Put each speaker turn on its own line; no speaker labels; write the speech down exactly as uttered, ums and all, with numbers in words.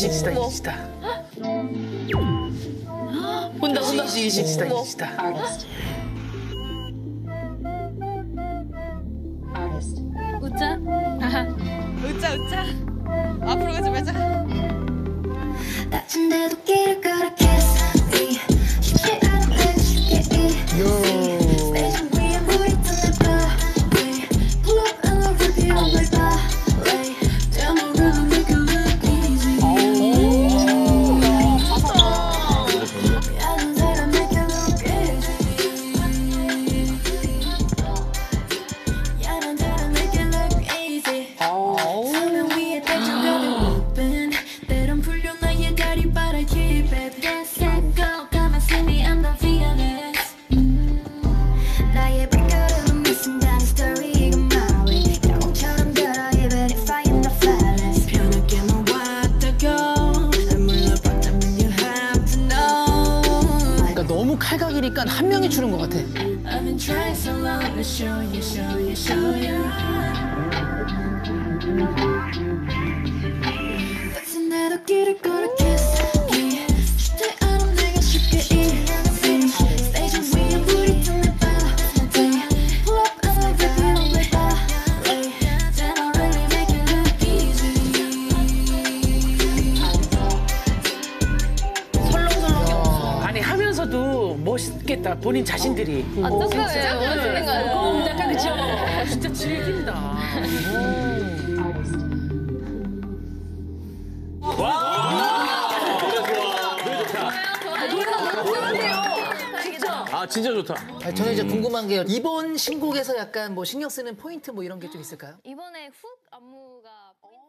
이식시다 이식시다.
본다 본다.
이식시다 이식시다.
웃자. 웃자 웃자. 앞으로 가지 말자.
다친데도 길을 걸어 kiss me. 쉽지 않은 내가 쉽게 이. 스테이지 위에 물이 뜬 내 body. Pull up and I'll repeat on my body. Tell me really make it look easy. 미안한 내가 make it look easy. 미안한 내가 make it look easy. 서면 위에 대충 open. 때론 풀려 나의 다리 but I keep it. Yes, let go. Come and see me, I'm not fearless. 나의 발걸음은 미친다는 스토리가 my way. 영웅처럼 걸어 even if I am not flawless. 편하게만 왔다고 날 물러봤다면 you have to know.
그러니까 너무 칼각이니까 한 명이 추는 것 같아.
I've been trying so long to show you, show you, show you. 다친데도 길을 걸어 kiss me. 쉽지 않은 내가 쉽게 이. 스테이지 위에 물이 뜬 내 body. Pull up and I'll repeat on my body. Then I'll really make it look easy.
설렁설렁.
아니 하면서도 멋있겠다 본인 자신들이.
아 똑같아요. 멋있는 거 아니에요?
어, 약간 그쵸? 아, 진짜 즐긴다.
아 진짜 좋다.
아니, 저는 이제 궁금한 게 이번 신곡에서 약간 뭐 신경 쓰는 포인트 뭐 이런 게 좀 있을까요?
이번에 훅 안무가